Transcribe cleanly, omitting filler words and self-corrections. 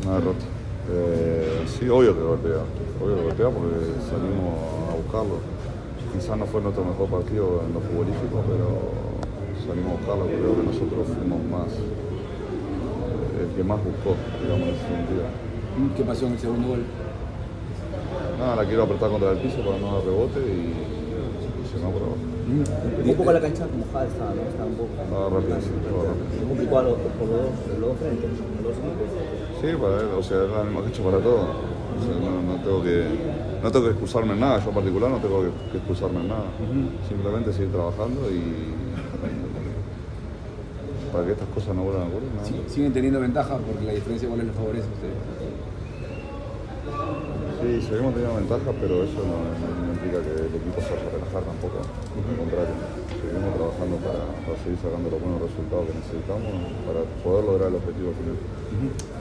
Una derrota. Sí, obvio que golpea porque salimos a buscarlo. Quizás no fue nuestro mejor partido en lo futbolístico, pero salimos a buscarlo. Creo que nosotros fuimos más el que más buscó, digamos, en ese sentido. ¿Qué pasó en el segundo gol? Nada, la quiero apretar contra el piso para no dar rebote y se me por abajo. Un poco la cancha mojada estaba, ¿no? Estaba un poco. Estaba rápido, sí, estaba rápido. Se complicó por los dos frentes, los dos equipos. Sí, para él, o sea, es la misma cancha para todos. O sea, no tengo que excusarme en nada, yo en particular no tengo que excusarme en nada. Simplemente seguir trabajando y para que estas cosas no vuelvan a ocurrir. ¿No? Sí, siguen teniendo ventaja porque la diferencia de goles les favorece a ustedes. Sí, seguimos teniendo ventaja, pero eso no implica que el equipo se vaya a relajar tampoco. Al contrario, seguimos trabajando para seguir sacando los buenos resultados que necesitamos para poder lograr el objetivo final.